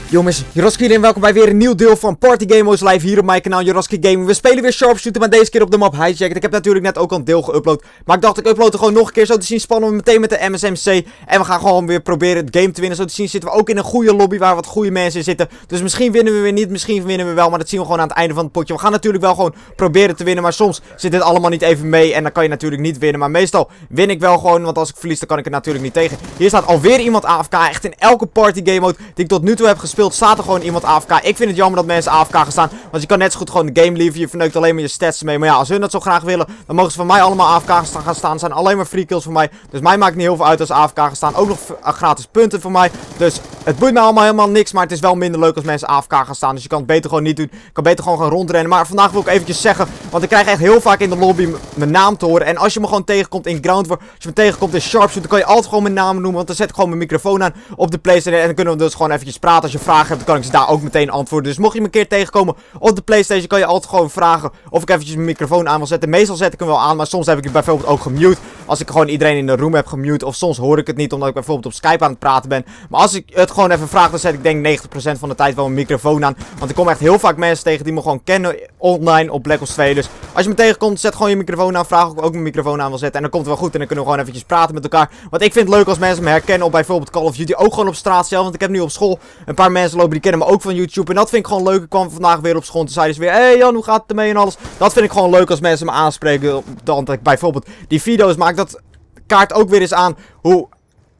Jongens, Jaroski hier en welkom bij weer een nieuw deel van Party Game Modes Live hier op mijn kanaal Jaroski Gaming. We spelen weer Sharpshooter, maar deze keer op de map Hijacked. Ik heb natuurlijk net ook al een deel geüpload, maar ik dacht ik upload er gewoon nog een keer. Zo te zien spannen we meteen met de MSMC en we gaan gewoon weer proberen het game te winnen. Zo te zien zitten we ook in een goede lobby waar wat goede mensen in zitten. Dus misschien winnen we weer niet, misschien winnen we wel, maar dat zien we gewoon aan het einde van het potje. We gaan natuurlijk wel gewoon proberen te winnen, maar soms zit dit allemaal niet even mee en dan kan je natuurlijk niet winnen. Maar meestal win ik wel gewoon, want als ik verlies dan kan ik er natuurlijk niet tegen. Hier staat alweer iemand AFK, echt in elke Party Game Mode die ik tot nu toe heb gespeeld staat er gewoon iemand AFK. Ik vind het jammer dat mensen AFK gaan staan. Want je kan net zo goed gewoon de game leaven. Je verneukt alleen maar je stats mee. Maar ja, als hun dat zo graag willen, dan mogen ze van mij allemaal AFK gaan staan. Het zijn alleen maar free kills voor mij. Dus mij maakt niet heel veel uit als AFK gaan staan. Ook nog gratis punten voor mij. Dus het boeit me allemaal helemaal niks. Maar het is wel minder leuk als mensen AFK gaan staan. Dus je kan het beter gewoon niet doen. Je kan beter gewoon gaan rondrennen. Maar vandaag wil ik eventjes zeggen. Want ik krijg echt heel vaak in de lobby mijn naam te horen. En als je me gewoon tegenkomt in Ground War. Als je me tegenkomt in Sharpshooter, dan kan je altijd gewoon mijn naam noemen. Want dan zet ik gewoon mijn microfoon aan op de PlayStation. En dan kunnen we dus gewoon eventjes praten. Als je vragen hebt, dan kan ik ze daar ook meteen antwoorden. Dus mocht je me een keer tegenkomen op de PlayStation, kan je altijd gewoon vragen of ik eventjes mijn microfoon aan wil zetten. Meestal zet ik hem wel aan, maar soms heb ik het bijvoorbeeld ook gemute. Als ik gewoon iedereen in de room heb gemute. Of soms hoor ik het niet, omdat ik bijvoorbeeld op Skype aan het praten ben. Maar als ik het gewoon even vraag, dan zet ik denk 90% van de tijd wel mijn microfoon aan. Want ik kom echt heel vaak mensen tegen die me gewoon kennen online op Black Ops 2. Dus als je me tegenkomt, zet gewoon je microfoon aan. Vraag of ik ook mijn microfoon aan wil zetten. En dan komt het wel goed en dan kunnen we gewoon eventjes praten met elkaar. Want ik vind het leuk als mensen me herkennen op bijvoorbeeld Call of Duty. Ook gewoon op straat zelf. Want ik heb nu op school een paar mensen lopen die kennen me ook van YouTube. En dat vind ik gewoon leuk. Ik kwam vandaag weer op school en toen zeiden ze weer: hey Jan, hoe gaat het ermee en alles. Dat vind ik gewoon leuk als mensen me aanspreken. Dan dat ik bijvoorbeeld die video's maak. Dat kaart ook weer eens aan hoe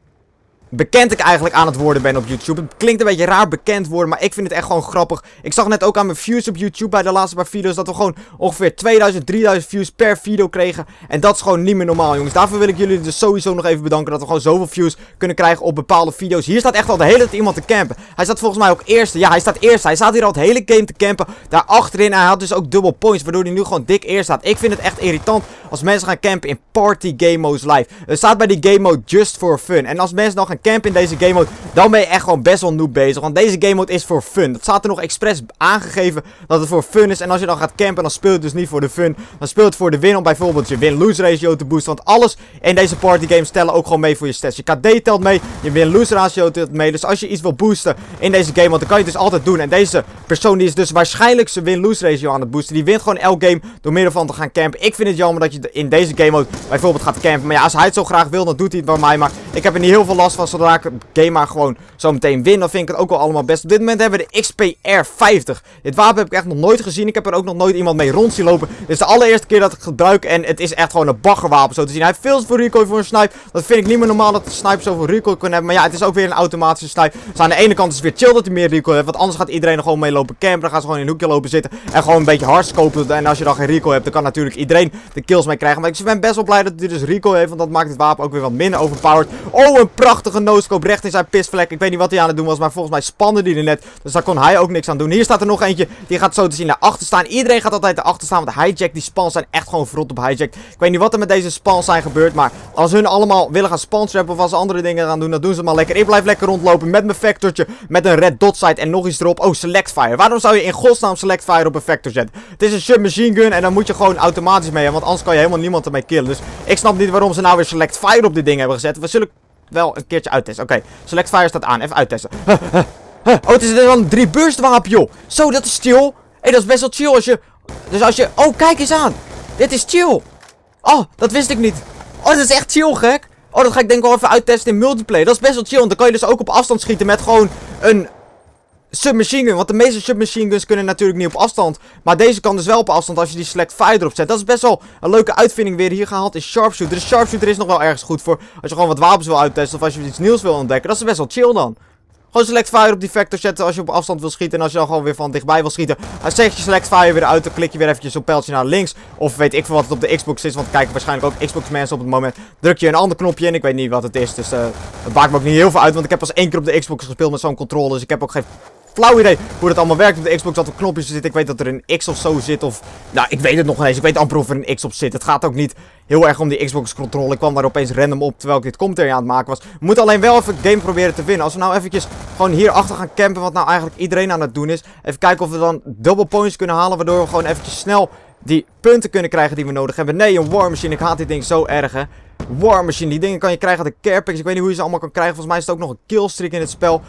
bekend ik eigenlijk aan het worden ben op YouTube. Het klinkt een beetje raar bekend worden, maar ik vind het echt gewoon grappig. Ik zag net ook aan mijn views op YouTube bij de laatste paar video's dat we gewoon ongeveer 2000, 3000 views per video kregen. En dat is gewoon niet meer normaal, jongens. Daarvoor wil ik jullie dus sowieso nog even bedanken dat we gewoon zoveel views kunnen krijgen op bepaalde video's. Hier staat echt al de hele tijd iemand te campen. Hij staat volgens mij ook eerste. Ja, hij staat eerste. Hij staat hier al het hele game te campen. Daar achterin. Hij had dus ook dubbel points, waardoor hij nu gewoon dik eerst staat. Ik vind het echt irritant als mensen gaan campen in Party Game Modes Live. Er staat bij die game mode just for fun. En als mensen dan gaan campen in deze game mode, dan ben je echt gewoon best wel noob bezig. Want deze game mode is voor fun. Dat staat er nog expres aangegeven dat het voor fun is. En als je dan gaat campen, dan speelt het dus niet voor de fun. Dan speelt het voor de win, om bijvoorbeeld je win-lose ratio te boosten. Want alles in deze party games tellen ook gewoon mee voor je stats. Je KD telt mee, je win-lose ratio telt mee. Dus als je iets wil boosten in deze game mode, dan kan je het dus altijd doen. En deze persoon die is dus waarschijnlijk zijn win-lose ratio aan het boosten. Die wint gewoon elk game door middel van te gaan campen. Ik vind het jammer dat je in deze game mode bijvoorbeeld gaat campen. Maar ja, als hij het zo graag wil, dan doet hij het bij mij. Maar ik heb er niet heel veel last van. Zodra ik game maar gewoon zo meteen win, dan vind ik het ook wel allemaal best. Op dit moment hebben we de XPR 50. Dit wapen heb ik echt nog nooit gezien. Ik heb er ook nog nooit iemand mee rond zien lopen. Dit is de allereerste keer dat ik het gebruik en het is echt gewoon een baggerwapen zo te zien. Hij heeft veel te veel recoil voor een snipe. Dat vind ik niet meer normaal dat de sniper zoveel recoil kan hebben. Maar ja, het is ook weer een automatische snipe. Dus aan de ene kant is het weer chill dat hij meer recoil heeft, want anders gaat iedereen er gewoon mee lopen campen. Dan gaan ze gewoon in een hoekje lopen zitten en gewoon een beetje hardscopen. En als je dan geen recoil hebt, dan kan natuurlijk iedereen de kills mee krijgen. Maar ik ben best wel blij dat hij dus recoil heeft, want dat maakt het wapen ook weer wat minder overpowered. Oh, een prachtige no-scope recht in zijn pisvlek. Ik weet niet wat hij aan het doen was, maar volgens mij spande die er net. Dus daar kon hij ook niks aan doen. Hier staat er nog eentje. Die gaat zo te zien naar achter staan. Iedereen gaat altijd naar achter staan, want Hijacked, die spawns zijn echt gewoon verrot op Hijacked. Ik weet niet wat er met deze spawns zijn gebeurd, maar als hun allemaal willen gaan spawntrappen of als ze andere dingen gaan doen, dan doen ze maar lekker. Ik blijf lekker rondlopen met mijn vectortje, met een red dot sight en nog iets erop. Oh, select fire. Waarom zou je in godsnaam select fire op een vector zetten? Het is een submachine gun en dan moet je gewoon automatisch mee hebben, want anders kan je helemaal niemand ermee killen. Dus ik snap niet waarom ze nou weer select fire op dit ding hebben gezet. We zullen wel een keertje uittesten. Oké, select fire staat aan. Even uittesten. Oh, het is wel een 3 burst wapen, joh. Zo, dat is chill. Hé, dat is best wel chill als je... Dus als je... Oh, kijk eens aan. Dit is chill. Oh, dat wist ik niet. Oh, dat is echt chill, gek. Oh, dat ga ik denk ik wel even uittesten in multiplayer. Dat is best wel chill, want dan kan je dus ook op afstand schieten met gewoon een submachine gun. Want de meeste submachine guns kunnen natuurlijk niet op afstand. Maar deze kan dus wel op afstand als je die select fire erop zet. Dat is best wel een leuke uitvinding weer hier gehaald in Sharpshooter. De Sharpshooter is nog wel ergens goed voor als je gewoon wat wapens wil uittesten of als je iets nieuws wil ontdekken. Dat is best wel chill dan. Gewoon select fire op die vector zetten als je op afstand wil schieten. En als je dan gewoon weer van dichtbij wil schieten, dan zet je select fire weer uit. Dan klik je weer eventjes op pijltje naar links. Of weet ik veel wat het op de Xbox is. Want er kijken waarschijnlijk ook Xbox mensen op het moment. Druk je een ander knopje in. Ik weet niet wat het is. Dus het maakt me ook niet heel veel uit. Want ik heb pas 1 keer op de Xbox gespeeld met zo'n controller. Dus ik heb ook geen flauw idee hoe dat allemaal werkt op de Xbox. Dat er knopjes zitten. Ik weet dat er een X of zo zit. Of nou, ik weet het nog eens. Ik weet amper of er een X op zit. Het gaat ook niet heel erg om die Xbox controller. Ik kwam daar opeens random op terwijl ik dit commentary aan het maken was. We moeten alleen wel even het game proberen te winnen. Als we nou eventjes gewoon hier achter gaan campen, wat nou eigenlijk iedereen aan het doen is. Even kijken of we dan double points kunnen halen, waardoor we gewoon eventjes snel die punten kunnen krijgen die we nodig hebben. Nee, een war machine. Ik haat dit ding zo erg, hè. War machine. Die dingen kan je krijgen uit de care packs. Ik weet niet hoe je ze allemaal kan krijgen. Volgens mij is het ook nog een killstreak in het spel.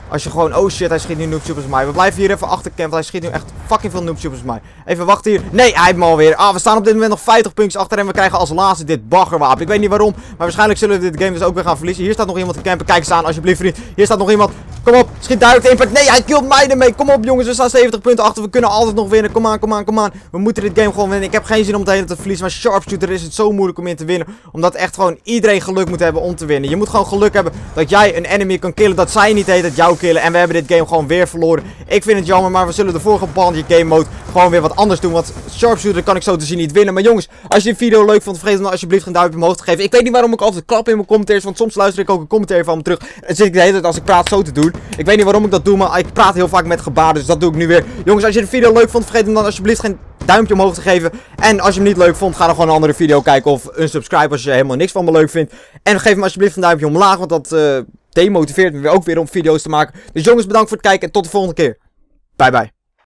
Als je gewoon, oh shit, hij schiet nu noob supers mij. We blijven hier even achter camp, want hij schiet nu echt fucking veel noob supers mij. Even wachten hier. Nee, hij heeft me alweer. Ah, we staan op dit moment nog 50 puntjes achter en we krijgen als laatste dit baggerwapen. Ik weet niet waarom, maar waarschijnlijk zullen we dit game dus ook weer gaan verliezen. Hier staat nog iemand te campen. Kijk eens aan, alsjeblieft vriend. Hier staat nog iemand. Kom op, schiet duidelijk de impact. Nee, hij killt mij ermee. Kom op jongens, we staan 70 punten achter. We kunnen altijd nog winnen. Kom aan, kom aan, kom aan. We moeten dit game gewoon winnen. Ik heb geen zin om het hele te verliezen, maar sharpshooter is het zo moeilijk om in te winnen. Omdat echt gewoon iedereen geluk moet hebben om te winnen. Je moet gewoon geluk hebben dat jij een enemy kan killen, dat zij niet heet jou killen. En we hebben dit game gewoon weer verloren. Ik vind het jammer, maar we zullen de vorige bandje game mode gewoon weer wat anders doen. Want sharpshooter kan ik zo te zien niet winnen. Maar jongens, als je dit video leuk vond, vergeet dan alsjeblieft een duimpje omhoog te geven. Ik weet niet waarom ik altijd klap in mijn commentaars, want soms luister ik ook een commentaar van me terug. En zit ik de hele tijd als ik praat zo te doen. Ik weet niet waarom ik dat doe, maar ik praat heel vaak met gebaren, dus dat doe ik nu weer. Jongens, als je de video leuk vond, vergeet hem dan alsjeblieft geen duimpje omhoog te geven. En als je hem niet leuk vond, ga dan gewoon een andere video kijken of unsubscribe als je helemaal niks van me leuk vindt. En geef me alsjeblieft een duimpje omlaag, want dat demotiveert me ook weer om video's te maken. Dus jongens, bedankt voor het kijken en tot de volgende keer. Bye bye.